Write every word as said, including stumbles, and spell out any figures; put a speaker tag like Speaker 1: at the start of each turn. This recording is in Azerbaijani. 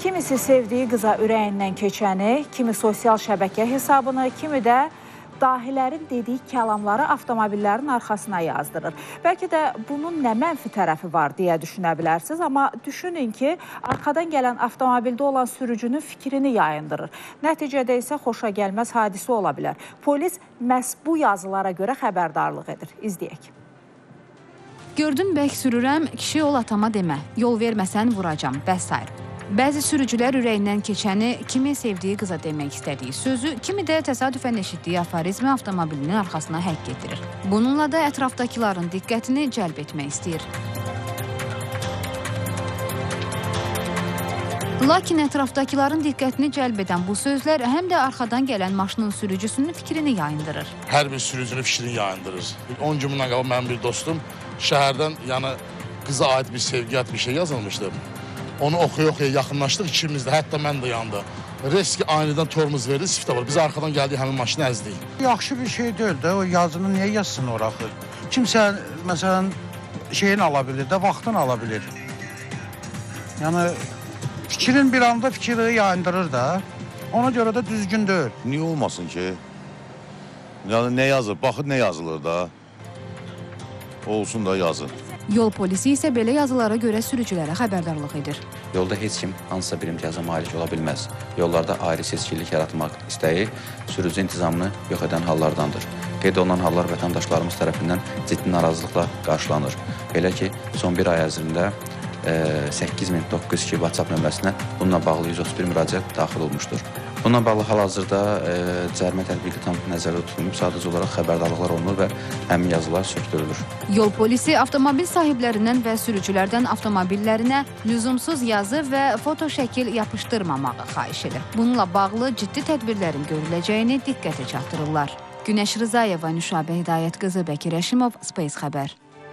Speaker 1: Kimisi sevdiyi qıza ürəyindən keçəni, kimi sosial şəbəkə hesabını, kimi də dahilərin dediyi kəlamları avtomobillərin arxasına yazdırır. Bəlkə də bunun nə mənfi tərəfi var deyə düşünə bilərsiniz, amma düşünün ki, arxadan gələn avtomobildə olan sürücünün fikrini yayındırır. Nəticədə isə xoşa gəlməz hadisə ola bilər. Polis məhz bu yazılara görə xəbərdarlıq edir. İzləyək.
Speaker 2: Gördüm bək sürürəm, kişi ol atama demə, yol verməsən vuracam, bəs sayır. Bəzi sürücülər ürəyindən keçəni, kimi sevdiyi qıza demək istədiyi sözü, kimi də təsadüfən eşitdiyi aforizmi avtomobilinin arxasına həkk etdirir. Bununla da ətrafdakıların diqqətini cəlb etmək istəyir. Lakin ətrafdakıların diqqətini cəlb edən bu sözlər həm də arxadan gələn maşının sürücüsünün fikrini yayındırır.
Speaker 3: Hər bir sürücünün fikrini yayındırır. on gün bundan qabaq mənim bir dostum şəhərdən yəni qıza aid bir sevgiyyət bir şey yazılmışdı. Onu oxuya-oxuya yaxınlaşdıq ikimiz də, hətta mən də yandı. Reski anidən tormuz verdi, siftə var. Biz arxadan gəldik, həmin maşını əzdik.
Speaker 4: Yaxşı bir şey deyil də, o yazını niyə yazsın oraqı? Kimsə, məsələn, şeyin ala bilir də, vaxtını ala bilir. Yəni, fikrin bir anda fikri yayındırır da, ona görə də düzgün deyil.
Speaker 5: Niyə olmasın ki? Yəni, nə yazır? Baxın, nə yazılır da? Olsun da yazın.
Speaker 2: Yol polisi isə belə yazılara görə sürücülərə xəbərdarlıq edir.
Speaker 6: Yolda heç kim hansısa bir imtiyaza malik ola bilməz. Yollarda ayrı seçkilik yaratmaq istəyi sürücü intizamını yox edən hallardandır. Qeyd olunan hallar vətəndaşlarımız tərəfindən ciddi narazılıqla qarşılanır. Belə ki, son bir ay ərzində səkkiz min doqquz yüz iki WhatsApp nömrəsinə bununla bağlı yüz otuz bir müraciət daxil olmuşdur. Bununla bağlı hal-hazırda e, cərimə tətbiqi tam nəzərdə tutulub, sadəcə olaraq xəbərdarlıqlar olunur və həmin yazılar sökdürülür.
Speaker 2: Yol polisi avtomobil sahiblərindən və sürücülərdən avtomobillərinə lüzumsuz yazı və foto şəkil yapışdırmamağı xahiş edir. Bununla bağlı ciddi tədbirlərin görüləcəyini diqqətə çatdırırlar. Günəş Rzayeva, Nüşabə Hidayət qızı, Bəkir Əşimov, Space xəbər.